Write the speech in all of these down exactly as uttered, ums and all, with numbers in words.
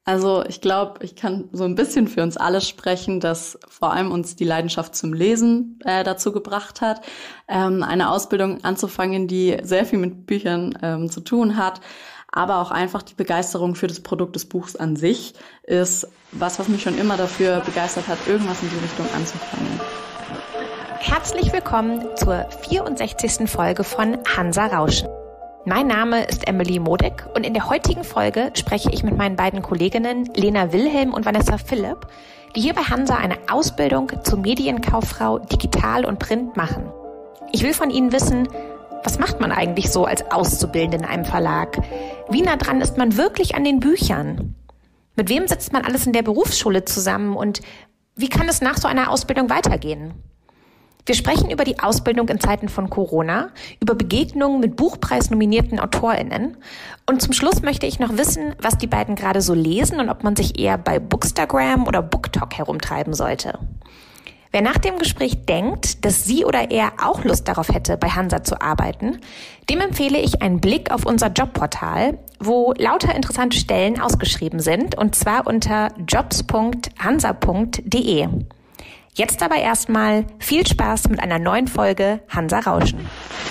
Also ich glaube, ich kann so ein bisschen für uns alle sprechen, dass vor allem uns die Leidenschaft zum Lesen äh, dazu gebracht hat, ähm, eine Ausbildung anzufangen, die sehr viel mit Büchern ähm, zu tun hat. Aber auch einfach die Begeisterung für das Produkt des Buchs an sich ist was, was mich schon immer dafür begeistert hat, irgendwas in die Richtung anzufangen. Herzlich willkommen zur vierundsechzigsten Folge von Hansa Rauschen. Mein Name ist Emily Modeck und in der heutigen Folge spreche ich mit meinen beiden Kolleginnen Lena Wilhelm und Vanessa Philipp, die hier bei Hansa eine Ausbildung zur Medienkauffrau Digital und Print machen. Ich will von ihnen wissen, was macht man eigentlich so als Auszubildende in einem Verlag? Wie nah dran ist man wirklich an den Büchern? Mit wem sitzt man alles in der Berufsschule zusammen und wie kann es nach so einer Ausbildung weitergehen? Wir sprechen über die Ausbildung in Zeiten von Corona, über Begegnungen mit buchpreisnominierten AutorInnen und zum Schluss möchte ich noch wissen, was die beiden gerade so lesen und ob man sich eher bei Bookstagram oder BookTok herumtreiben sollte. Wer nach dem Gespräch denkt, dass sie oder er auch Lust darauf hätte, bei Hansa zu arbeiten, dem empfehle ich einen Blick auf unser Jobportal, wo lauter interessante Stellen ausgeschrieben sind, und zwar unter jobs punkt hansa punkt de. Jetzt aber erstmal viel Spaß mit einer neuen Folge Hansa Rauschen.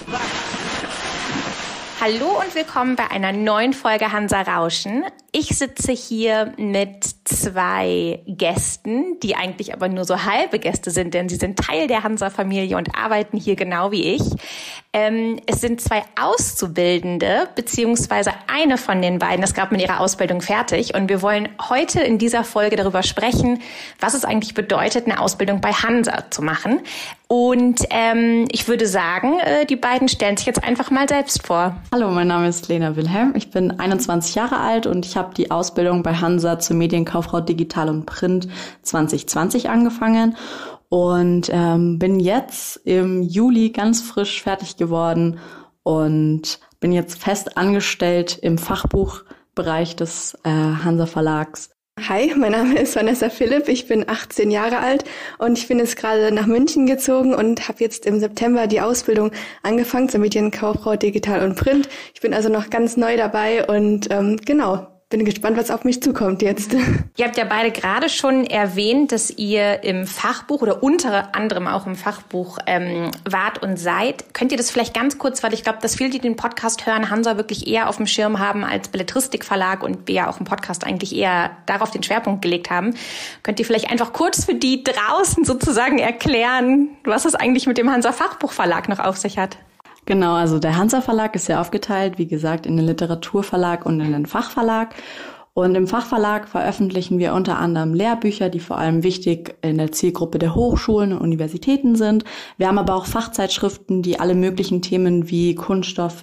Hallo und willkommen bei einer neuen Folge Hansa Rauschen. Ich sitze hier mit zwei Gästen, die eigentlich aber nur so halbe Gäste sind, denn sie sind Teil der Hansa-Familie und arbeiten hier genau wie ich. Ähm, es sind zwei Auszubildende, beziehungsweise eine von den beiden ist gerade mit ihrer Ausbildung fertig. Und wir wollen heute in dieser Folge darüber sprechen, was es eigentlich bedeutet, eine Ausbildung bei Hansa zu machen. Und ähm, ich würde sagen, äh, die beiden stellen sich jetzt einfach mal selbst vor. Hallo, mein Name ist Lena Wilhelm. Ich bin einundzwanzig Jahre alt und ich habe die Ausbildung bei Hansa zur Medienkauffrau Digital und Print zwanzig zwanzig angefangen und ähm, bin jetzt im Juli ganz frisch fertig geworden und bin jetzt fest angestellt im Fachbuchbereich des äh, Hansa Verlags. Hi, mein Name ist Vanessa Philipp, ich bin achtzehn Jahre alt und ich bin jetzt gerade nach München gezogen und habe jetzt im September die Ausbildung angefangen zur Medienkauffrau Digital und Print. Ich bin also noch ganz neu dabei und ähm, genau, bin gespannt, was auf mich zukommt jetzt. Ihr habt ja beide gerade schon erwähnt, dass ihr im Fachbuch oder unter anderem auch im Fachbuch ähm, wart und seid. Könnt ihr das vielleicht ganz kurz, weil ich glaube, dass viele, die den Podcast hören, Hansa wirklich eher auf dem Schirm haben als Belletristikverlag und wir ja auch im Podcast eigentlich eher darauf den Schwerpunkt gelegt haben. Könnt ihr vielleicht einfach kurz für die draußen sozusagen erklären, was es eigentlich mit dem Hansa Fachbuchverlag noch auf sich hat? Genau, also der Hansa Verlag ist ja aufgeteilt, wie gesagt, in den Literaturverlag und in den Fachverlag. Und im Fachverlag veröffentlichen wir unter anderem Lehrbücher, die vor allem wichtig in der Zielgruppe der Hochschulen und Universitäten sind. Wir haben aber auch Fachzeitschriften, die alle möglichen Themen wie Kunststoffe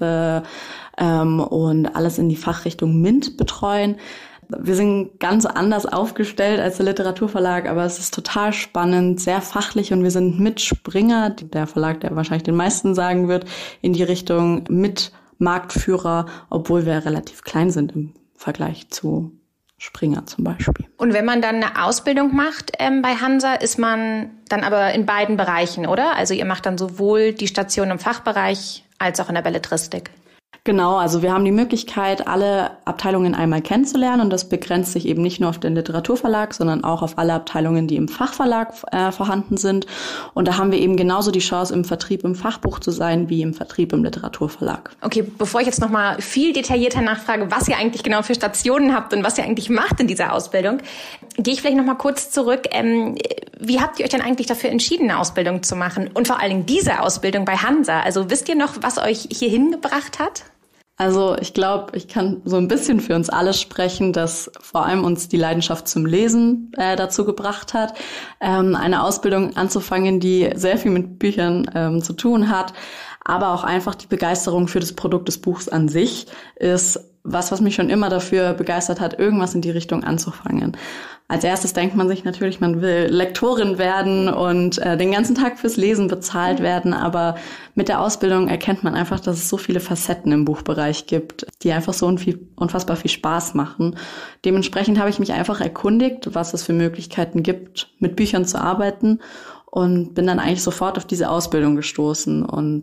ähm, und alles in die Fachrichtung MINT betreuen. Wir sind ganz anders aufgestellt als der Literaturverlag, aber es ist total spannend, sehr fachlich und wir sind Mitspringer, der Verlag, der wahrscheinlich den meisten sagen wird, in die Richtung Mitmarktführer, obwohl wir relativ klein sind im Vergleich zu Springer zum Beispiel. Und wenn man dann eine Ausbildung macht ähm, bei Hansa, ist man dann aber in beiden Bereichen, oder? Also ihr macht dann sowohl die Station im Fachbereich als auch in der Belletristik. Genau, also wir haben die Möglichkeit, alle Abteilungen einmal kennenzulernen und das begrenzt sich eben nicht nur auf den Literaturverlag, sondern auch auf alle Abteilungen, die im Fachverlag äh, vorhanden sind. Und da haben wir eben genauso die Chance, im Vertrieb im Fachbuch zu sein, wie im Vertrieb im Literaturverlag. Okay, bevor ich jetzt nochmal viel detaillierter nachfrage, was ihr eigentlich genau für Stationen habt und was ihr eigentlich macht in dieser Ausbildung, gehe ich vielleicht nochmal kurz zurück. Ähm, wie habt ihr euch denn eigentlich dafür entschieden, eine Ausbildung zu machen? Und vor allen Dingen diese Ausbildung bei Hansa. Also wisst ihr noch, was euch hierhin gebracht hat? Also ich glaube, ich kann so ein bisschen für uns alle sprechen, dass vor allem uns die Leidenschaft zum Lesen äh, dazu gebracht hat, ähm, eine Ausbildung anzufangen, die sehr viel mit Büchern ähm, zu tun hat, aber auch einfach die Begeisterung für das Produkt des Buchs an sich ist was, was mich schon immer dafür begeistert hat, irgendwas in die Richtung anzufangen. Als erstes denkt man sich natürlich, man will Lektorin werden und äh, den ganzen Tag fürs Lesen bezahlt werden, aber mit der Ausbildung erkennt man einfach, dass es so viele Facetten im Buchbereich gibt, die einfach so unfassbar viel Spaß machen. Dementsprechend habe ich mich einfach erkundigt, was es für Möglichkeiten gibt, mit Büchern zu arbeiten und bin dann eigentlich sofort auf diese Ausbildung gestoßen. Und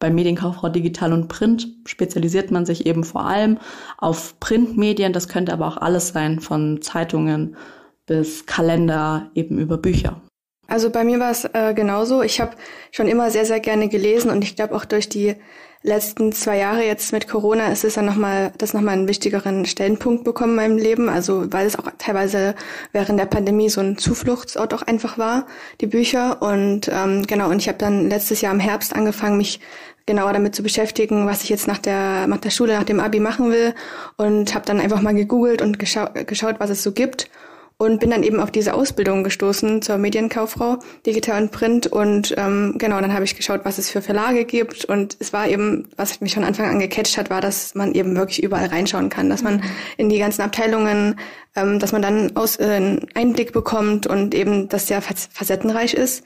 bei Medienkauffrau Digital und Print spezialisiert man sich eben vor allem auf Printmedien. Das könnte aber auch alles sein, von Zeitungen bis Kalender, eben über Bücher. Also bei mir war es äh, genauso. Ich habe schon immer sehr, sehr gerne gelesen und ich glaube auch durch die letzten zwei Jahre jetzt mit Corona ist es dann nochmal, das nochmal einen wichtigeren Stellenpunkt bekommen in meinem Leben. Also weil es auch teilweise während der Pandemie so ein Zufluchtsort auch einfach war, die Bücher. Und ähm, genau, und ich habe dann letztes Jahr im Herbst angefangen, mich genauer damit zu beschäftigen, was ich jetzt nach der nach der Schule, nach dem Abi machen will. Und habe dann einfach mal gegoogelt und geschau- geschaut, was es so gibt. Und bin dann eben auf diese Ausbildung gestoßen zur Medienkauffrau, Digital und Print. Und ähm, genau, dann habe ich geschaut, was es für Verlage gibt. Und es war eben, was mich von Anfang an gecatcht hat, war, dass man eben wirklich überall reinschauen kann. Dass man in die ganzen Abteilungen, ähm, dass man dann aus, äh, einen Einblick bekommt und eben, dass der facettenreich ist.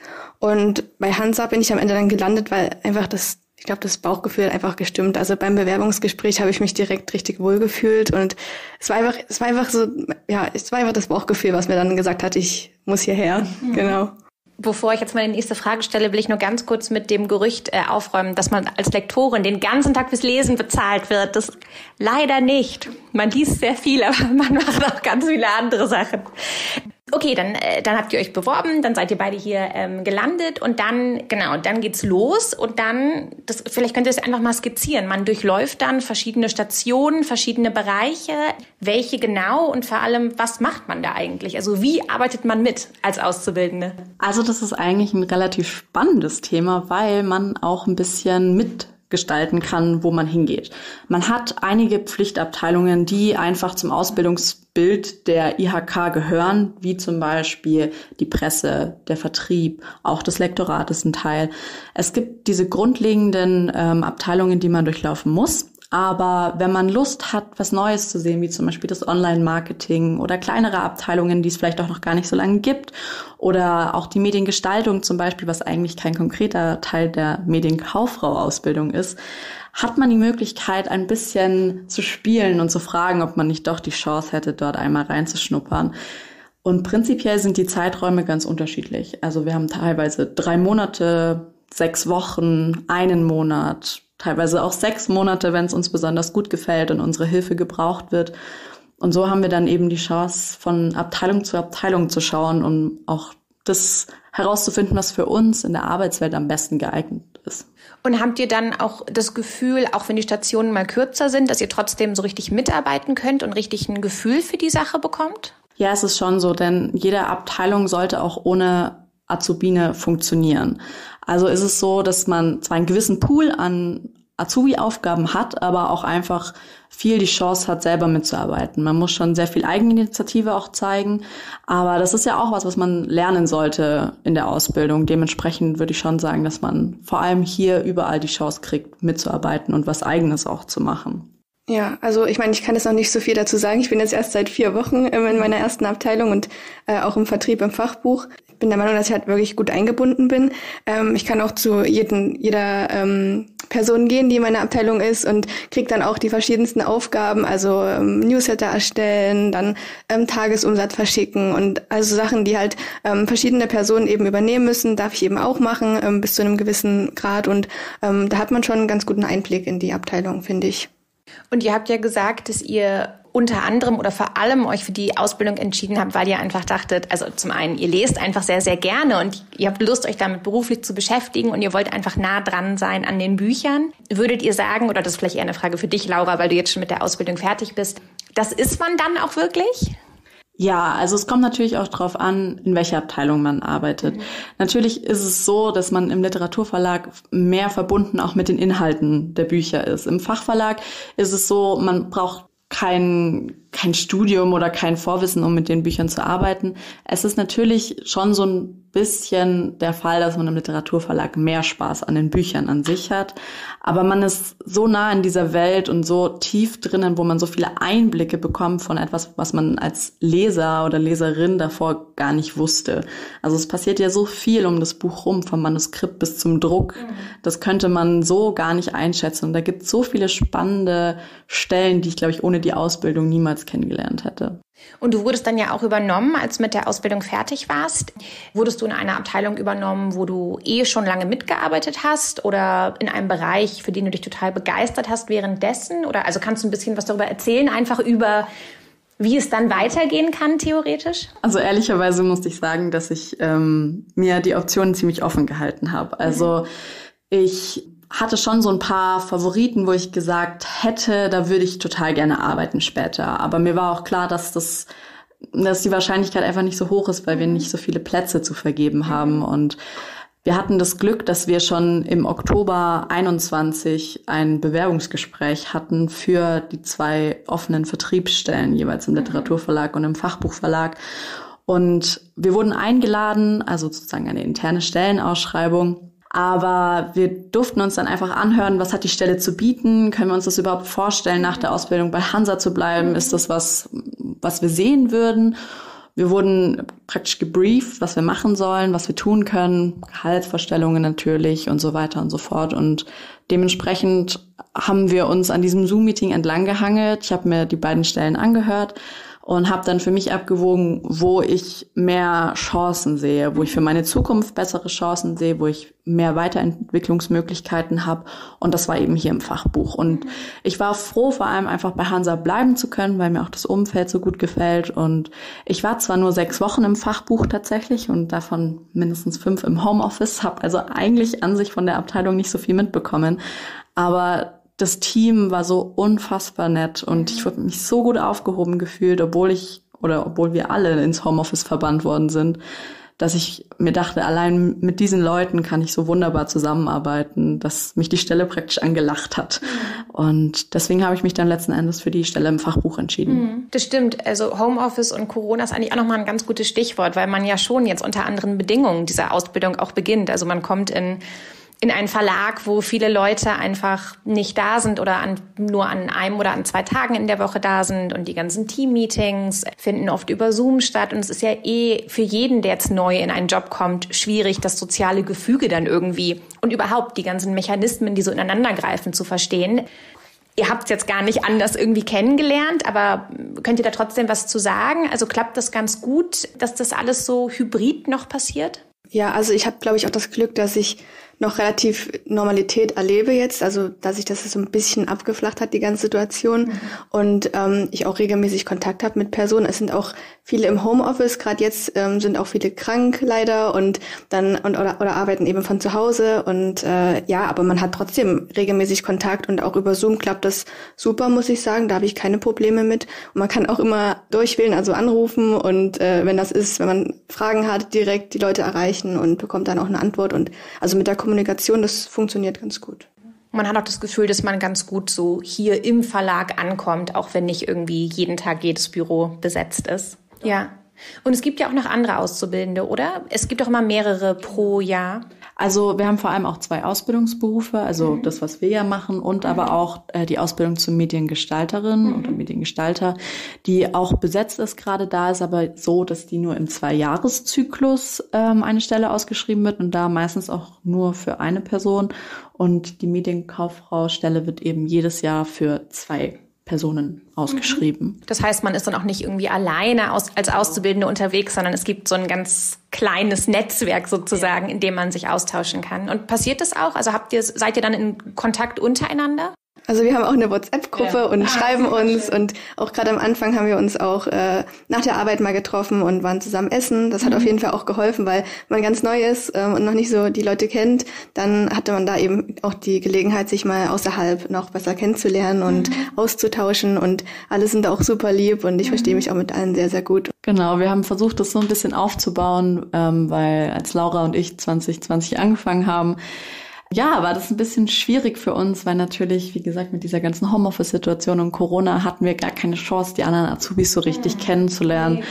Und bei Hansa bin ich am Ende dann gelandet, weil einfach das Ich glaube, das Bauchgefühl hat einfach gestimmt. Also beim Bewerbungsgespräch habe ich mich direkt richtig wohl gefühlt und es war einfach, es war einfach so, ja, es war einfach das Bauchgefühl, was mir dann gesagt hat, ich muss hierher. Mhm. Genau. Bevor ich jetzt meine nächste Frage stelle, will ich nur ganz kurz mit dem Gerücht äh, aufräumen, dass man als Lektorin den ganzen Tag fürs Lesen bezahlt wird. Das leider nicht. Man liest sehr viel, aber man macht auch ganz viele andere Sachen. Okay, dann äh, dann habt ihr euch beworben, dann seid ihr beide hier ähm, gelandet und dann, genau, dann geht's los und dann, das, vielleicht könnt ihr es einfach mal skizzieren. Man durchläuft dann verschiedene Stationen, verschiedene Bereiche. Welche genau und vor allem, was macht man da eigentlich? Also wie arbeitet man mit als Auszubildende? Also das ist eigentlich ein relativ spannendes Thema, weil man auch ein bisschen mit gestalten kann, wo man hingeht. Man hat einige Pflichtabteilungen, die einfach zum Ausbildungsbild der I H K gehören, wie zum Beispiel die Presse, der Vertrieb, auch das Lektorat ist ein Teil. Es gibt diese grundlegenden ähm, Abteilungen, die man durchlaufen muss. Aber wenn man Lust hat, was Neues zu sehen, wie zum Beispiel das Online-Marketing oder kleinere Abteilungen, die es vielleicht auch noch gar nicht so lange gibt, oder auch die Mediengestaltung zum Beispiel, was eigentlich kein konkreter Teil der Medienkauffrau-Ausbildung ist, hat man die Möglichkeit, ein bisschen zu spielen und zu fragen, ob man nicht doch die Chance hätte, dort einmal reinzuschnuppern. Und prinzipiell sind die Zeiträume ganz unterschiedlich. Also wir haben teilweise drei Monate, sechs Wochen, einen Monat, teilweise auch sechs Monate, wenn es uns besonders gut gefällt und unsere Hilfe gebraucht wird. Und so haben wir dann eben die Chance, von Abteilung zu Abteilung zu schauen, um auch das herauszufinden, was für uns in der Arbeitswelt am besten geeignet ist. Und habt ihr dann auch das Gefühl, auch wenn die Stationen mal kürzer sind, dass ihr trotzdem so richtig mitarbeiten könnt und richtig ein Gefühl für die Sache bekommt? Ja, es ist schon so, denn jede Abteilung sollte auch ohne Azubine funktionieren. Also ist es so, dass man zwar einen gewissen Pool an Azubi-Aufgaben hat, aber auch einfach viel die Chance hat, selber mitzuarbeiten. Man muss schon sehr viel Eigeninitiative auch zeigen, aber das ist ja auch was, was man lernen sollte in der Ausbildung. Dementsprechend würde ich schon sagen, dass man vor allem hier überall die Chance kriegt, mitzuarbeiten und was Eigenes auch zu machen. Ja, also ich meine, ich kann jetzt noch nicht so viel dazu sagen. Ich bin jetzt erst seit vier Wochen in meiner ersten Abteilung und äh, auch im Vertrieb im Fachbuch. Ich bin der Meinung, dass ich halt wirklich gut eingebunden bin. Ähm, ich kann auch zu jedem, jeder ähm, Person gehen, die in meiner Abteilung ist und kriege dann auch die verschiedensten Aufgaben, also ähm, Newsletter erstellen, dann ähm, Tagesumsatz verschicken und also Sachen, die halt ähm, verschiedene Personen eben übernehmen müssen, darf ich eben auch machen ähm, bis zu einem gewissen Grad und ähm, da hat man schon einen ganz guten Einblick in die Abteilung, finde ich. Und ihr habt ja gesagt, dass ihr unter anderem oder vor allem euch für die Ausbildung entschieden habt, weil ihr einfach dachtet, also zum einen, ihr lest einfach sehr, sehr gerne und ihr habt Lust, euch damit beruflich zu beschäftigen und ihr wollt einfach nah dran sein an den Büchern. Würdet ihr sagen, oder das ist vielleicht eher eine Frage für dich, Laura, weil du jetzt schon mit der Ausbildung fertig bist, das ist man dann auch wirklich? Ja, also es kommt natürlich auch drauf an, in welcher Abteilung man arbeitet. Mhm. Natürlich ist es so, dass man im Literaturverlag mehr verbunden auch mit den Inhalten der Bücher ist. Im Fachverlag ist es so, man braucht kein kein Studium oder kein Vorwissen, um mit den Büchern zu arbeiten. Es ist natürlich schon so ein bisschen der Fall, dass man im Literaturverlag mehr Spaß an den Büchern an sich hat. Aber man ist so nah in dieser Welt und so tief drinnen, wo man so viele Einblicke bekommt von etwas, was man als Leser oder Leserin davor gar nicht wusste. Also es passiert ja so viel um das Buch rum, vom Manuskript bis zum Druck. Das könnte man so gar nicht einschätzen. Und da gibt es so viele spannende Stellen, die ich, glaube ich, ohne die Ausbildung niemals niemals kennengelernt hätte. Und du wurdest dann ja auch übernommen, als du mit der Ausbildung fertig warst. Wurdest du in einer Abteilung übernommen, wo du eh schon lange mitgearbeitet hast oder in einem Bereich, für den du dich total begeistert hast währenddessen? Oder also kannst du ein bisschen was darüber erzählen, einfach über wie es dann weitergehen kann, theoretisch? Also ehrlicherweise musste ich sagen, dass ich ähm, mir die Optionen ziemlich offen gehalten habe. Also mhm. ich hatte schon so ein paar Favoriten, wo ich gesagt hätte, da würde ich total gerne arbeiten später. Aber mir war auch klar, dass das, dass die Wahrscheinlichkeit einfach nicht so hoch ist, weil wir nicht so viele Plätze zu vergeben haben. Und wir hatten das Glück, dass wir schon im Oktober einundzwanzig ein Bewerbungsgespräch hatten für die zwei offenen Vertriebsstellen, jeweils im Literaturverlag und im Fachbuchverlag. Und wir wurden eingeladen, also sozusagen eine interne Stellenausschreibung. Aber wir durften uns dann einfach anhören, was hat die Stelle zu bieten? Können wir uns das überhaupt vorstellen, nach der Ausbildung bei Hansa zu bleiben? Ist das was, was wir sehen würden? Wir wurden praktisch gebrieft, was wir machen sollen, was wir tun können, Gehaltsvorstellungen natürlich und so weiter und so fort. Und dementsprechend haben wir uns an diesem Zoom-Meeting entlang gehangelt. Ich habe mir die beiden Stellen angehört und habe dann für mich abgewogen, wo ich mehr Chancen sehe, wo ich für meine Zukunft bessere Chancen sehe, wo ich mehr Weiterentwicklungsmöglichkeiten habe. Und das war eben hier im Fachbuch. Und ich war froh, vor allem einfach bei Hansa bleiben zu können, weil mir auch das Umfeld so gut gefällt. Und ich war zwar nur sechs Wochen im Fachbuch tatsächlich und davon mindestens fünf im Homeoffice, habe also eigentlich an sich von der Abteilung nicht so viel mitbekommen. Aber das Team war so unfassbar nett und ich habe mich so gut aufgehoben gefühlt, obwohl ich oder obwohl wir alle ins Homeoffice verbannt worden sind, dass ich mir dachte, allein mit diesen Leuten kann ich so wunderbar zusammenarbeiten, dass mich die Stelle praktisch angelacht hat. Und deswegen habe ich mich dann letzten Endes für die Stelle im Fachbuch entschieden. Das stimmt. Also Homeoffice und Corona ist eigentlich auch nochmal ein ganz gutes Stichwort, weil man ja schon jetzt unter anderen Bedingungen diese Ausbildung auch beginnt. Also man kommt in in einen Verlag, wo viele Leute einfach nicht da sind oder an, nur an einem oder an zwei Tagen in der Woche da sind und die ganzen Team-Meetings finden oft über Zoom statt und es ist ja eh für jeden, der jetzt neu in einen Job kommt, schwierig, das soziale Gefüge dann irgendwie und überhaupt die ganzen Mechanismen, die so ineinander greifen, zu verstehen. Ihr habt es jetzt gar nicht anders irgendwie kennengelernt, aber könnt ihr da trotzdem was zu sagen? Also klappt das ganz gut, dass das alles so hybrid noch passiert? Ja, also ich habe, glaube ich, auch das Glück, dass ich noch relativ Normalität erlebe jetzt, also dass sich das so ein bisschen abgeflacht hat, die ganze Situation mhm. und ähm, ich auch regelmäßig Kontakt habe mit Personen. Es sind auch viele im Homeoffice, gerade jetzt ähm, sind auch viele krank leider und dann und oder, oder arbeiten eben von zu Hause und äh, ja, aber man hat trotzdem regelmäßig Kontakt und auch über Zoom klappt das super, muss ich sagen, da habe ich keine Probleme mit und man kann auch immer durchwählen, also anrufen und äh, wenn das ist, wenn man Fragen hat, direkt die Leute erreichen und bekommt dann auch eine Antwort und also mit der Kommunikation, das funktioniert ganz gut. Man hat auch das Gefühl, dass man ganz gut so hier im Verlag ankommt, auch wenn nicht irgendwie jeden Tag jedes Büro besetzt ist. Ja. Und es gibt ja auch noch andere Auszubildende, oder? Es gibt doch immer mehrere pro Jahr. Also wir haben vor allem auch zwei Ausbildungsberufe, also mhm. das, was wir ja machen und mhm. aber auch äh, die Ausbildung zur Mediengestalterin mhm. oder Mediengestalter, die auch besetzt ist gerade. Da ist aber so, dass die nur im Zwei-Jahres-Zyklus ähm, eine Stelle ausgeschrieben wird und da meistens auch nur für eine Person. Und die Medienkauffrau-Stelle wird eben jedes Jahr für zwei Personen ausgeschrieben. Das heißt, man ist dann auch nicht irgendwie alleine aus, als Auszubildende unterwegs, sondern es gibt so ein ganz kleines Netzwerk sozusagen, in dem man sich austauschen kann. Und passiert das auch? Also habt ihr, seid ihr dann in Kontakt untereinander? Also wir haben auch eine WhatsApp-Gruppe ja. und ah, schreiben uns schön. Und auch gerade am Anfang haben wir uns auch äh, nach der Arbeit mal getroffen und waren zusammen essen. Das hat mhm. auf jeden Fall auch geholfen, weil man ganz neu ist ähm, und noch nicht so die Leute kennt. Dann hatte man da eben auch die Gelegenheit, sich mal außerhalb noch besser kennenzulernen und mhm. auszutauschen und alle sind auch super lieb und ich mhm. verstehe mich auch mit allen sehr, sehr gut. Genau, wir haben versucht, das so ein bisschen aufzubauen, ähm, weil als Laura und ich zwanzig zwanzig angefangen haben, ja, war das ein bisschen schwierig für uns, weil natürlich, wie gesagt, mit dieser ganzen Homeoffice-Situation und Corona hatten wir gar keine Chance, die anderen Azubis so richtig mhm. kennenzulernen.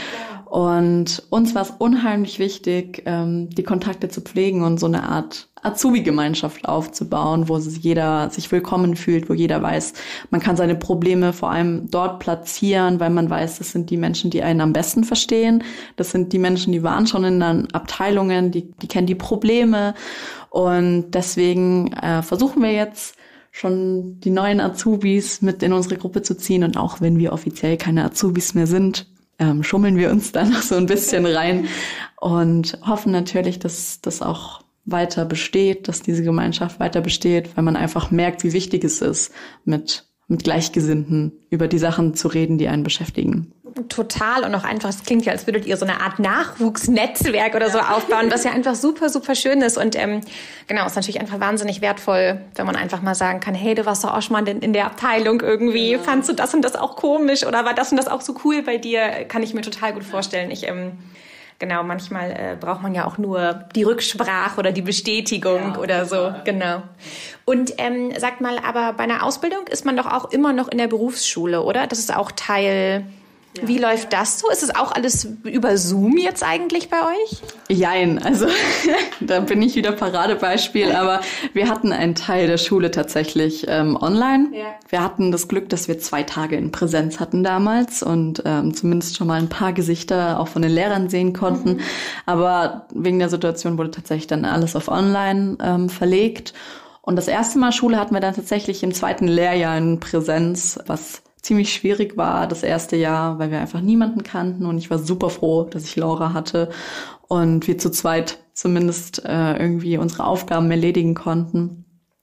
Und uns war es unheimlich wichtig, ähm, die Kontakte zu pflegen und so eine Art Azubi-Gemeinschaft aufzubauen, wo jeder sich willkommen fühlt, wo jeder weiß, man kann seine Probleme vor allem dort platzieren, weil man weiß, das sind die Menschen, die einen am besten verstehen. Das sind die Menschen, die waren schon in den Abteilungen, die, die kennen die Probleme. Und deswegen äh, versuchen wir jetzt schon die neuen Azubis mit in unsere Gruppe zu ziehen. Und auch wenn wir offiziell keine Azubis mehr sind, ähm, schummeln wir uns da noch so ein bisschen rein und hoffen natürlich, dass das auch weiter besteht, dass diese Gemeinschaft weiter besteht, weil man einfach merkt, wie wichtig es ist, mit mit Gleichgesinnten über die Sachen zu reden, die einen beschäftigen. Total. Und auch einfach, es klingt ja, als würdet ihr so eine Art Nachwuchsnetzwerk oder so aufbauen, was ja einfach super, super schön ist. Und ähm, genau, ist natürlich einfach wahnsinnig wertvoll, wenn man einfach mal sagen kann, hey, du warst doch auch schon mal in, in der Abteilung irgendwie, ja. Fandst du das und das auch komisch oder war das und das auch so cool bei dir? Kann ich mir total gut vorstellen. Ich ähm, Genau, manchmal äh, braucht man ja auch nur die Rücksprache oder die Bestätigung ja, oder so. Genau. Und ähm, sagt mal, aber bei einer Ausbildung ist man doch auch immer noch in der Berufsschule, oder? Das ist auch Teil. Ja. Wie läuft das so? Ist es auch alles über Zoom jetzt eigentlich bei euch? Jein, also da bin ich wieder Paradebeispiel, aber wir hatten einen Teil der Schule tatsächlich ähm, online. Ja. Wir hatten das Glück, dass wir zwei Tage in Präsenz hatten damals und ähm, zumindest schon mal ein paar Gesichter auch von den Lehrern sehen konnten. Mhm. Aber wegen der Situation wurde tatsächlich dann alles auf online ähm, verlegt. Und das erste Mal Schule hatten wir dann tatsächlich im zweiten Lehrjahr in Präsenz, was ziemlich schwierig war das erste Jahr, weil wir einfach niemanden kannten und ich war super froh, dass ich Laura hatte und wir zu zweit zumindest äh, irgendwie unsere Aufgaben erledigen konnten.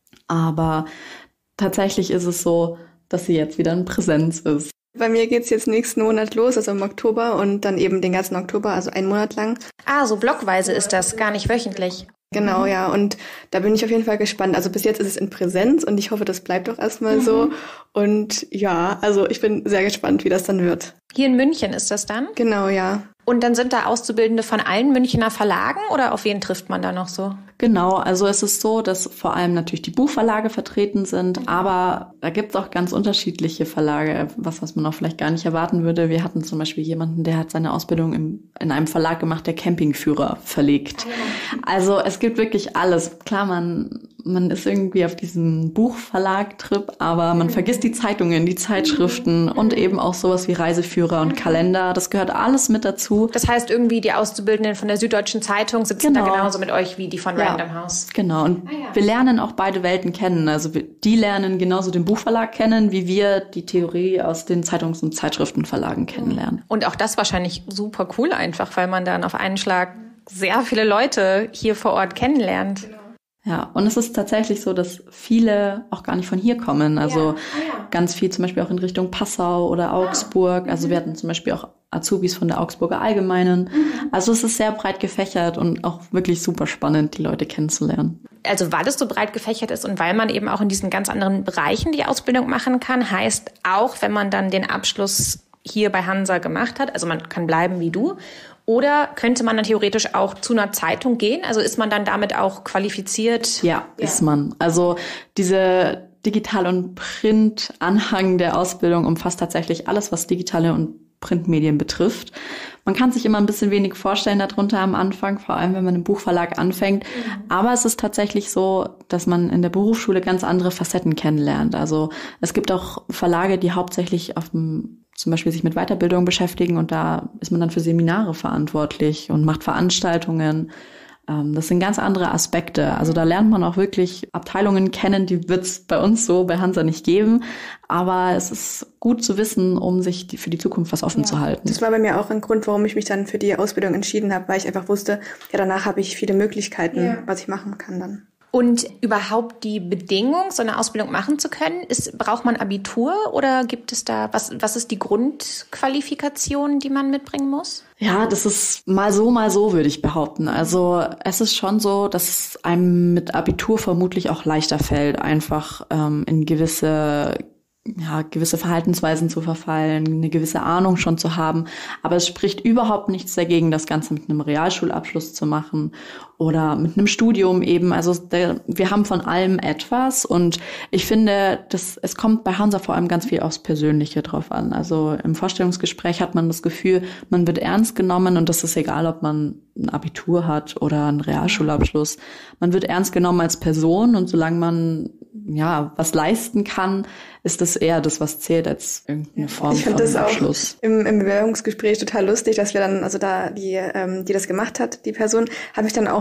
Aber tatsächlich ist es so, dass sie jetzt wieder in Präsenz ist. Bei mir geht's jetzt nächsten Monat los, also im Oktober und dann eben den ganzen Oktober, also einen Monat lang. Ah, so blockweise ist das, gar nicht wöchentlich. Genau, ja. Und da bin ich auf jeden Fall gespannt. Also bis jetzt ist es in Präsenz und ich hoffe, das bleibt auch erstmal mhm. so. Und ja, also ich bin sehr gespannt, wie das dann wird. Hier in München ist das dann? Genau, ja. Und dann sind da Auszubildende von allen Münchner Verlagen oder auf wen trifft man da noch so? Genau, also es ist so, dass vor allem natürlich die Buchverlage vertreten sind, mhm. aber da gibt es auch ganz unterschiedliche Verlage, was, was man auch vielleicht gar nicht erwarten würde. Wir hatten zum Beispiel jemanden, der hat seine Ausbildung im, in einem Verlag gemacht, der Campingführer verlegt. Mhm. Also es gibt wirklich alles. Klar, man, man ist irgendwie auf diesem Buchverlag-Trip, aber man mhm. vergisst die Zeitungen, die Zeitschriften mhm. und eben auch sowas wie Reiseführer und Kalender. Das gehört alles mit dazu. Das heißt, irgendwie die Auszubildenden von der Süddeutschen Zeitung sitzen genau. da genauso mit euch wie die von ja, Random House. Genau. Und ah, ja. wir lernen auch beide Welten kennen. Also wir, die lernen genauso den Buchverlag kennen, wie wir die Theorie aus den Zeitungs- und Zeitschriftenverlagen kennenlernen. Und auch das wahrscheinlich super cool einfach, weil man dann auf einen Schlag sehr viele Leute hier vor Ort kennenlernt. Genau. Ja, und es ist tatsächlich so, dass viele auch gar nicht von hier kommen. Also ja. Ah, ja. ganz viel zum Beispiel auch in Richtung Passau oder Augsburg. Ah. Also mhm. wir hatten zum Beispiel auch Azubis von der Augsburger Allgemeinen. Mhm. Also es ist sehr breit gefächert und auch wirklich super spannend, die Leute kennenzulernen. Also weil es so breit gefächert ist und weil man eben auch in diesen ganz anderen Bereichen die Ausbildung machen kann, heißt auch, wenn man dann den Abschluss hier bei Hansa gemacht hat, also man kann bleiben wie du, oder könnte man dann theoretisch auch zu einer Zeitung gehen? Also ist man dann damit auch qualifiziert? Ja, ja. ist man. Also diese Digital- und Print-Anhang der Ausbildung umfasst tatsächlich alles, was digitale und Printmedien betrifft. Man kann sich immer ein bisschen wenig vorstellen darunter am Anfang, vor allem wenn man im Buchverlag anfängt. Mhm. Aber es ist tatsächlich so, dass man in der Berufsschule ganz andere Facetten kennenlernt. Also es gibt auch Verlage, die hauptsächlich auf dem zum Beispiel sich mit Weiterbildung beschäftigen und da ist man dann für Seminare verantwortlich und macht Veranstaltungen. Das sind ganz andere Aspekte. Also da lernt man auch wirklich Abteilungen kennen, die wird es bei uns so bei Hansa nicht geben. Aber es ist gut zu wissen, um sich die, für die Zukunft was offen ja. zu halten. Das war bei mir auch ein Grund, warum ich mich dann für die Ausbildung entschieden habe, weil ich einfach wusste, ja danach habe ich viele Möglichkeiten, ja. was ich machen kann dann. Und überhaupt die Bedingung, so eine Ausbildung machen zu können, ist, braucht man Abitur oder gibt es da, was, was ist die Grundqualifikation, die man mitbringen muss? Ja, das ist mal so, mal so, würde ich behaupten. Also es ist schon so, dass einem mit Abitur vermutlich auch leichter fällt, einfach ähm, in gewisse ja, gewisse Verhaltensweisen zu verfallen, eine gewisse Ahnung schon zu haben. Aber es spricht überhaupt nichts dagegen, das Ganze mit einem Realschulabschluss zu machen oder mit einem Studium eben. Also der, wir haben von allem etwas und ich finde, das, es kommt bei Hansa vor allem ganz viel aufs Persönliche drauf an. Also im Vorstellungsgespräch hat man das Gefühl, man wird ernst genommen und das ist egal, ob man ein Abitur hat oder einen Realschulabschluss. Man wird ernst genommen als Person und solange man ja was leisten kann, ist das eher das, was zählt, als irgendeine Form ich von Abschluss. Ich fand Abschluss. das auch im, im Bewerbungsgespräch total lustig, dass wir dann, also da die, ähm, die das gemacht hat, die Person, habe ich dann auch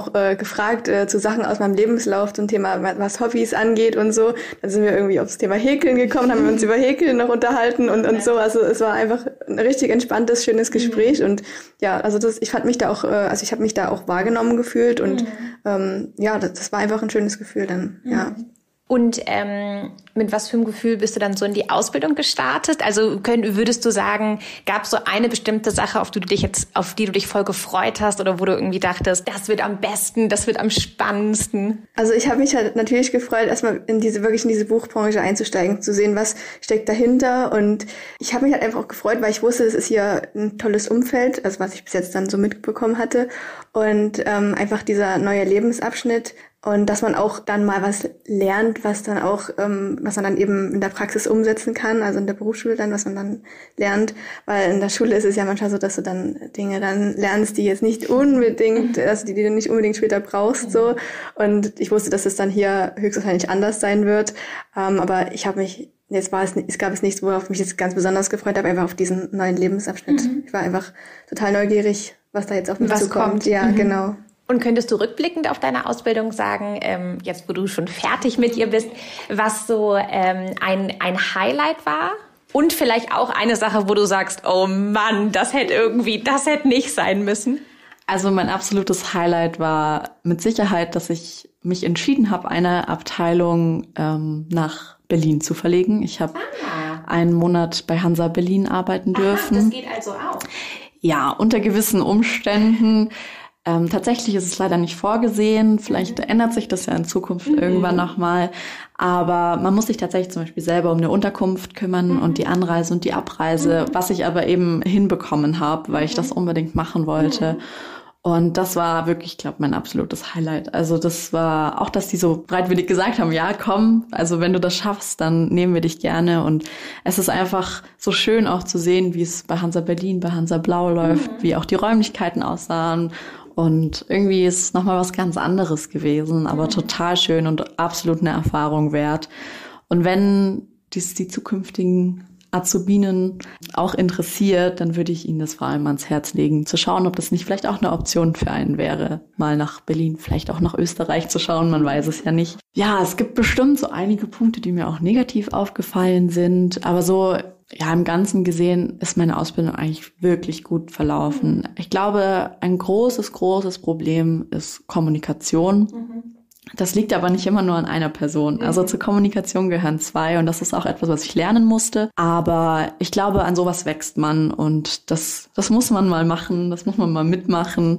auch äh, gefragt äh, zu Sachen aus meinem Lebenslauf zum Thema, was Hobbys angeht und so. Dann sind wir irgendwie aufs Thema Häkeln gekommen, haben wir uns über Häkeln noch unterhalten und, und so. Also es war einfach ein richtig entspanntes, schönes Gespräch. Mhm. Und ja, also das, ich fand mich da auch, äh, also ich habe mich da auch wahrgenommen gefühlt und mhm. ähm, ja, das, das war einfach ein schönes Gefühl dann, mhm. ja. Und ähm, mit was für einem Gefühl bist du dann so in die Ausbildung gestartet? Also könnt, würdest du sagen, gab es so eine bestimmte Sache, auf die du dich jetzt, auf die du dich voll gefreut hast oder wo du irgendwie dachtest, das wird am besten, das wird am spannendsten? Also ich habe mich halt natürlich gefreut, erstmal in diese wirklich in diese Buchbranche einzusteigen, zu sehen, was steckt dahinter. Und ich habe mich halt einfach auch gefreut, weil ich wusste, es ist hier ein tolles Umfeld, also was ich bis jetzt dann so mitbekommen hatte. Und ähm, einfach dieser neue Lebensabschnitt. Und dass man auch dann mal was lernt, was dann auch, ähm, was man dann eben in der Praxis umsetzen kann, also in der Berufsschule dann, was man dann lernt. Weil in der Schule ist es ja manchmal so, dass du dann Dinge dann lernst, die jetzt nicht unbedingt, also die, die du nicht unbedingt später brauchst, so. Und ich wusste, dass es dann hier höchstwahrscheinlich anders sein wird. Ähm, aber ich habe mich, jetzt war es, es gab es nichts, worauf ich mich jetzt ganz besonders gefreut habe, einfach auf diesen neuen Lebensabschnitt. Mhm. Ich war einfach total neugierig, was da jetzt auf mich was zukommt. Kommt. Ja, mhm. genau. Und könntest du rückblickend auf deine Ausbildung sagen, ähm, jetzt wo du schon fertig mit ihr bist, was so ähm, ein, ein Highlight war? Und vielleicht auch eine Sache, wo du sagst, oh Mann, das hätte irgendwie, das hätte nicht sein müssen? Also mein absolutes Highlight war mit Sicherheit, dass ich mich entschieden habe, eine Abteilung ähm, nach Berlin zu verlegen. Ich habe ah. einen Monat bei Hansa Berlin arbeiten dürfen. Aha, das geht also auch? Ja, unter gewissen Umständen. Ähm, tatsächlich ist es leider nicht vorgesehen. Vielleicht mhm. ändert sich das ja in Zukunft mhm. irgendwann nochmal. Aber man muss sich tatsächlich zum Beispiel selber um eine Unterkunft kümmern mhm. und die Anreise und die Abreise, mhm. was ich aber eben hinbekommen habe, weil mhm. ich das unbedingt machen wollte. Mhm. Und das war wirklich, ich glaube, mein absolutes Highlight. Also das war auch, dass die so bereitwillig gesagt haben, ja, komm, also wenn du das schaffst, dann nehmen wir dich gerne. Und es ist einfach so schön auch zu sehen, wie es bei Hansa Berlin, bei Hansa Blau läuft, mhm. wie auch die Räumlichkeiten aussahen. Und irgendwie ist es nochmal was ganz anderes gewesen, aber mhm. total schön und absolut eine Erfahrung wert. Und wenn dies die zukünftigen Azubinen auch interessiert, dann würde ich Ihnen das vor allem ans Herz legen, zu schauen, ob das nicht vielleicht auch eine Option für einen wäre, mal nach Berlin, vielleicht auch nach Österreich zu schauen, man weiß es ja nicht. Ja, es gibt bestimmt so einige Punkte, die mir auch negativ aufgefallen sind, aber so ja, im Ganzen gesehen ist meine Ausbildung eigentlich wirklich gut verlaufen. Ich glaube, ein großes, großes Problem ist Kommunikation. Mhm. Das liegt aber nicht immer nur an einer Person. Also zur Kommunikation gehören zwei und das ist auch etwas, was ich lernen musste. Aber ich glaube, an sowas wächst man und das, das muss man mal machen, das muss man mal mitmachen,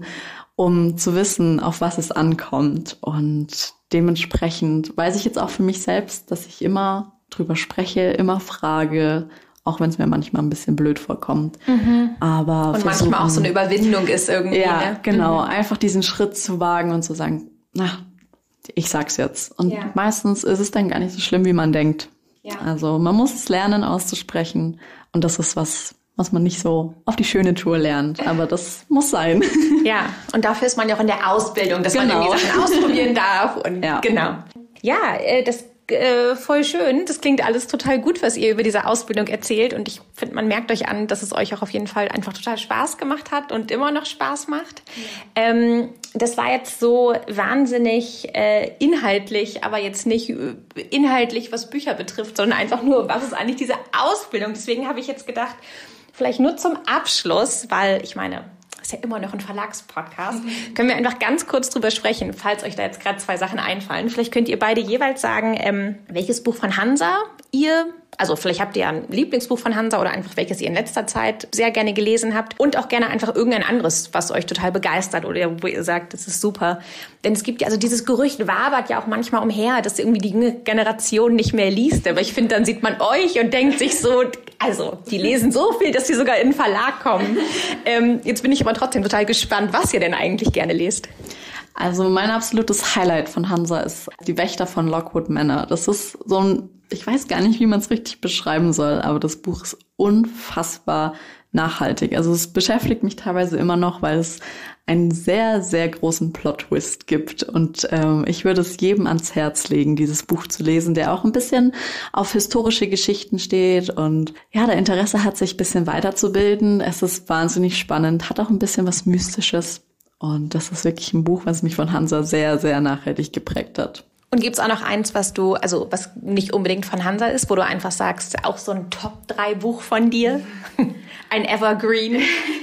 um zu wissen, auf was es ankommt. Und dementsprechend weiß ich jetzt auch für mich selbst, dass ich immer drüber spreche, immer frage, auch wenn es mir manchmal ein bisschen blöd vorkommt. Mhm. Aber und versuchen, manchmal auch so eine Überwindung ist irgendwie. Ja, ne? genau. Mhm. Einfach diesen Schritt zu wagen und zu sagen, na, ich sag's jetzt. Und ja. meistens ist es dann gar nicht so schlimm, wie man denkt. Ja. Also man muss es lernen, auszusprechen. Und das ist was, was man nicht so auf die schöne Tour lernt. Aber das muss sein. Ja, und dafür ist man ja auch in der Ausbildung, dass genau. man irgendwie Sachen ausprobieren darf. Und ja. Genau. Ja, äh, das Äh, voll schön. Das klingt alles total gut, was ihr über diese Ausbildung erzählt. Und ich finde, man merkt euch an, dass es euch auch auf jeden Fall einfach total Spaß gemacht hat und immer noch Spaß macht. Ja. Ähm, das war jetzt so wahnsinnig äh, inhaltlich, aber jetzt nicht inhaltlich, was Bücher betrifft, sondern einfach nur, was ist eigentlich diese Ausbildung? Deswegen habe ich jetzt gedacht, vielleicht nur zum Abschluss, weil ich meine, ist ja immer noch ein Verlagspodcast, mhm. können wir einfach ganz kurz drüber sprechen, falls euch da jetzt gerade zwei Sachen einfallen. Vielleicht könnt ihr beide jeweils sagen, ähm, welches Buch von Hansa ihr, also vielleicht habt ihr ja ein Lieblingsbuch von Hansa oder einfach welches ihr in letzter Zeit sehr gerne gelesen habt und auch gerne einfach irgendein anderes, was euch total begeistert oder wo ihr sagt, das ist super. Denn es gibt ja, also dieses Gerücht wabert ja auch manchmal umher, dass irgendwie die junge Generation nicht mehr liest. Aber ich finde, dann sieht man euch und denkt sich so, also die lesen so viel, dass sie sogar in den Verlag kommen. Ähm, jetzt bin ich aber trotzdem total gespannt, was ihr denn eigentlich gerne lest. Also mein absolutes Highlight von Hansa ist Die Wächter von Lockwood Manor. Das ist so ein, ich weiß gar nicht, wie man es richtig beschreiben soll, aber das Buch ist unfassbar nachhaltig. Also es beschäftigt mich teilweise immer noch, weil es einen sehr, sehr großen Plot-Twist gibt. Und ähm, ich würde es jedem ans Herz legen, dieses Buch zu lesen, der auch ein bisschen auf historische Geschichten steht und ja, der Interesse hat, sich ein bisschen weiterzubilden. Es ist wahnsinnig spannend, hat auch ein bisschen was Mystisches. Und das ist wirklich ein Buch, was mich von Hansa sehr, sehr nachhaltig geprägt hat. Und gibt's auch noch eins, was du, also was nicht unbedingt von Hansa ist, wo du einfach sagst, auch so ein Top drei Buch von dir? Ein Evergreen?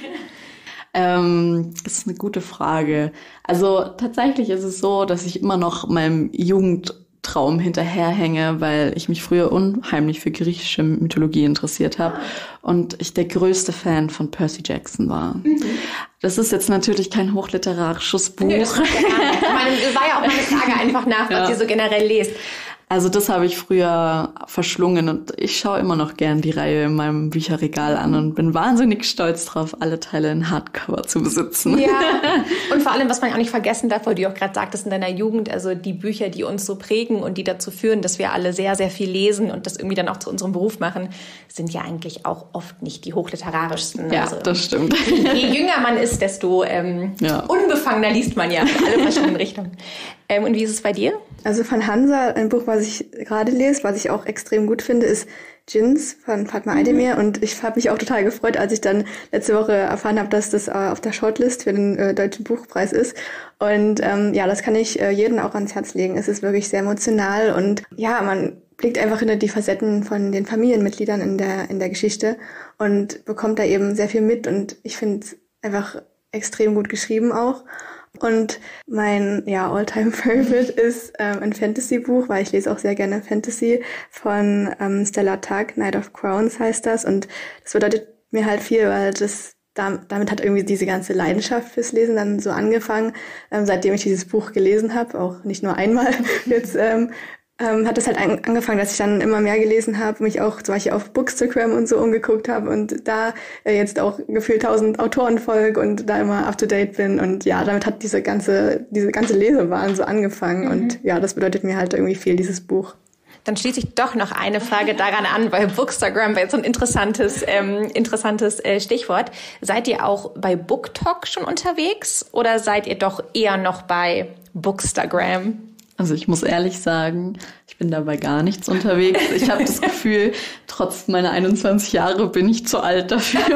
ähm, das ist eine gute Frage. Also tatsächlich ist es so, dass ich immer noch meinem Jugendtraum hinterherhänge, weil ich mich früher unheimlich für griechische Mythologie interessiert habe und ich der größte Fan von Percy Jackson war. Mhm. Das ist jetzt natürlich kein hochliterarisches Buch. Nö, das, ja, meine, das war ja auch meine Frage einfach nach, was ja. ihr so generell lest. Also das habe ich früher verschlungen und ich schaue immer noch gern die Reihe in meinem Bücherregal an und bin wahnsinnig stolz drauf, alle Teile in Hardcover zu besitzen. Ja, und vor allem, was man auch nicht vergessen darf, weil du auch gerade sagtest in deiner Jugend, also die Bücher, die uns so prägen und die dazu führen, dass wir alle sehr, sehr viel lesen und das irgendwie dann auch zu unserem Beruf machen, sind ja eigentlich auch oft nicht die hochliterarischsten. Ja, also, das stimmt. Je jünger man ist, desto ähm, ja. unbefangener liest man ja in alle verschiedenen Richtungen. Ähm, und wie ist es bei dir? Also von Hansa, ein Buch, was ich gerade lese, was ich auch extrem gut finde, ist Djinns von Fatma Aydemir. Mhm. Und ich habe mich auch total gefreut, als ich dann letzte Woche erfahren habe, dass das äh, auf der Shortlist für den äh, Deutschen Buchpreis ist. Und ähm, ja, das kann ich äh, jedem auch ans Herz legen. Es ist wirklich sehr emotional und ja, man blickt einfach hinter die Facetten von den Familienmitgliedern in der in der Geschichte und bekommt da eben sehr viel mit. Und ich finde es einfach extrem gut geschrieben auch. Und mein ja All-Time-Favorite ist ähm, ein Fantasy-Buch, weil ich lese auch sehr gerne Fantasy, von ähm, Stella Tuck, Knight of Crowns heißt das. Und das bedeutet mir halt viel, weil das da, damit hat irgendwie diese ganze Leidenschaft fürs Lesen dann so angefangen, ähm, seitdem ich dieses Buch gelesen habe, auch nicht nur einmal jetzt. Ähm, Ähm, hat das halt an, angefangen, dass ich dann immer mehr gelesen habe, mich auch zum Beispiel auf Bookstagram und so umgeguckt habe und da äh, jetzt auch gefühlt tausend Autoren folge und da immer up to date bin und ja, damit hat diese ganze diese ganze Lesewahn so angefangen mhm. und ja, das bedeutet mir halt irgendwie viel, dieses Buch. Dann schließe ich doch noch eine Frage daran an, weil Bookstagram war jetzt so ein interessantes, ähm, interessantes äh, Stichwort. Seid ihr auch bei BookTok schon unterwegs oder seid ihr doch eher noch bei Bookstagram? Also ich muss ehrlich sagen, ich bin dabei gar nichts unterwegs. Ich habe das Gefühl, trotz meiner einundzwanzig Jahre bin ich zu alt dafür,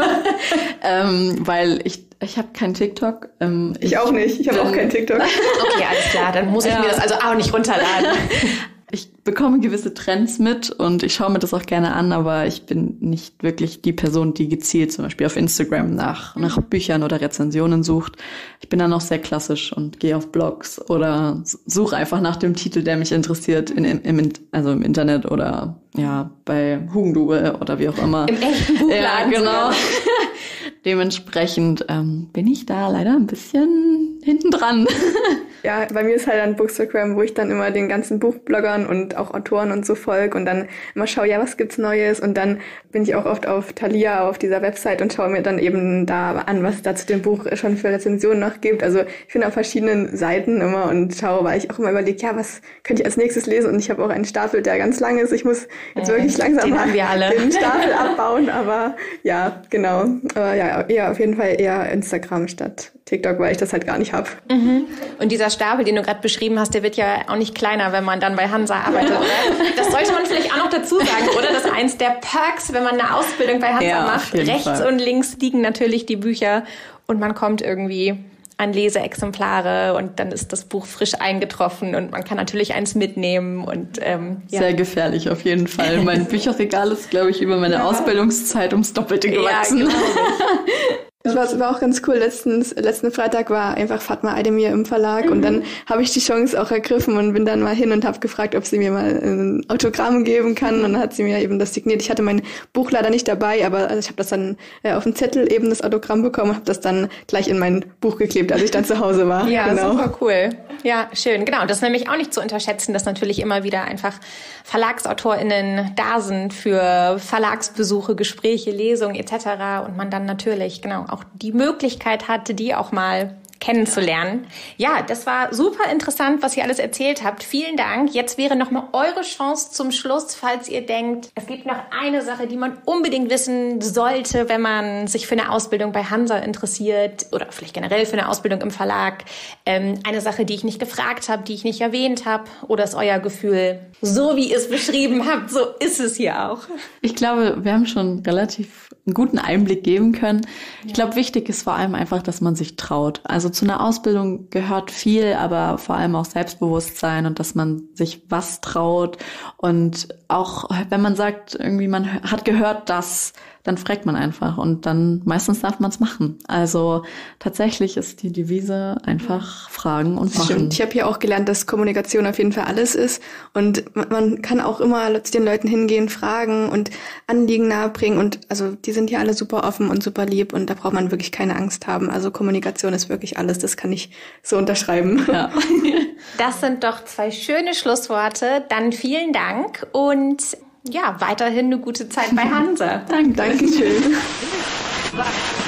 ähm, weil ich ich habe kein TikTok. Ähm, ich, ich auch nicht. Ich habe auch kein TikTok. Okay, alles klar. Dann muss ich ja. mir das also auch nicht runterladen. Ich bekomme gewisse Trends mit und ich schaue mir das auch gerne an, aber ich bin nicht wirklich die Person, die gezielt zum Beispiel auf Instagram nach, nach Büchern oder Rezensionen sucht. Ich bin dann noch sehr klassisch und gehe auf Blogs oder suche einfach nach dem Titel, der mich interessiert, in, im, also im Internet oder ja bei Hugendubel oder wie auch immer. Im echten Buchladen. Ja, genau. Dementsprechend ähm, bin ich da leider ein bisschen hinten dran. Ja, bei mir ist halt dann Bookstagram, wo ich dann immer den ganzen Buchbloggern und auch Autoren und so folge und dann immer schaue, ja, was gibt's Neues? Und dann bin ich auch oft auf Thalia, auf dieser Website und schaue mir dann eben da an, was es da zu dem Buch schon für Rezensionen noch gibt. Also ich bin auf verschiedenen Seiten immer und schaue, weil ich auch immer überlege, ja, was könnte ich als nächstes lesen? Und ich habe auch einen Stapel, der ganz lang ist. Ich muss jetzt wirklich äh, langsam mal den Stapel abbauen, aber ja, genau. Aber ja, eher auf jeden Fall eher Instagram statt TikTok, weil ich das halt gar nicht habe. Mhm. Und dieser Stapel, den du gerade beschrieben hast, der wird ja auch nicht kleiner, wenn man dann bei Hansa arbeitet, oder? Das sollte man vielleicht auch noch dazu sagen, oder? Das ist eins der Perks, wenn man eine Ausbildung bei Hansa ja, macht. Rechts Fall. Und links liegen natürlich die Bücher und man kommt irgendwie an Leseexemplare und dann ist das Buch frisch eingetroffen und man kann natürlich eins mitnehmen. Und ähm, ja. Sehr gefährlich auf jeden Fall. Mein Bücherregal ist, glaube ich, über meine ja. Ausbildungszeit ums Doppelte gewachsen. Ja, genau. Das war, war auch ganz cool. Letztens, letzten Freitag war einfach Fatma Aydemir im Verlag mhm. und dann habe ich die Chance auch ergriffen und bin dann mal hin und habe gefragt, ob sie mir mal ein Autogramm geben kann und dann hat sie mir eben das signiert. Ich hatte mein Buch leider nicht dabei, aber also ich habe das dann äh, auf dem Zettel eben das Autogramm bekommen und habe das dann gleich in mein Buch geklebt, als ich dann zu Hause war. Ja, genau. Super cool. Ja, schön. Genau, das ist nämlich auch nicht zu unterschätzen, dass natürlich immer wieder einfach VerlagsautorInnen da sind für Verlagsbesuche, Gespräche, Lesungen et cetera und man dann natürlich genau auch die Möglichkeit hatte, die auch mal kennenzulernen. Ja, das war super interessant, was ihr alles erzählt habt. Vielen Dank. Jetzt wäre noch mal eure Chance zum Schluss, falls ihr denkt, es gibt noch eine Sache, die man unbedingt wissen sollte, wenn man sich für eine Ausbildung bei Hansa interessiert oder vielleicht generell für eine Ausbildung im Verlag. Ähm, eine Sache, die ich nicht gefragt habe, die ich nicht erwähnt habe, oder ist euer Gefühl, so wie ihr es beschrieben habt, so ist es hier auch? Ich glaube, wir haben schon relativ einen guten Einblick geben können. Ich glaube, wichtig ist vor allem einfach, dass man sich traut. Also zu einer Ausbildung gehört viel, aber vor allem auch Selbstbewusstsein und dass man sich was traut. Und auch wenn man sagt, irgendwie man hat gehört, dass, dann fragt man einfach und dann meistens darf man es machen. Also tatsächlich ist die Devise einfach fragen und machen. Stimmt. Ich habe hier auch gelernt, dass Kommunikation auf jeden Fall alles ist und man, man kann auch immer zu den Leuten hingehen, fragen und Anliegen nahebringen und also die sind ja alle super offen und super lieb und da braucht man wirklich keine Angst haben. Also Kommunikation ist wirklich alles, das kann ich so unterschreiben. Ja. Das sind doch zwei schöne Schlussworte. Dann vielen Dank und ja, weiterhin eine gute Zeit bei Hansa. Danke. Dankeschön.